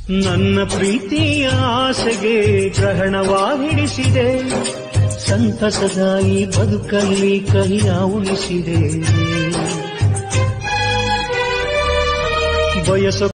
ನನ್ನ ಪ್ರೀತಿಯ ಆಸೆಗೆ ಗ್ರಹಣವಾ ಹಿಡಿಸಿದೆ, ಸಂತಸದ ಈ ಬದುಕಲ್ಲಿ ಕಹಿಯ ಉಳಿಸಿದೆ. ಬಯಸೋ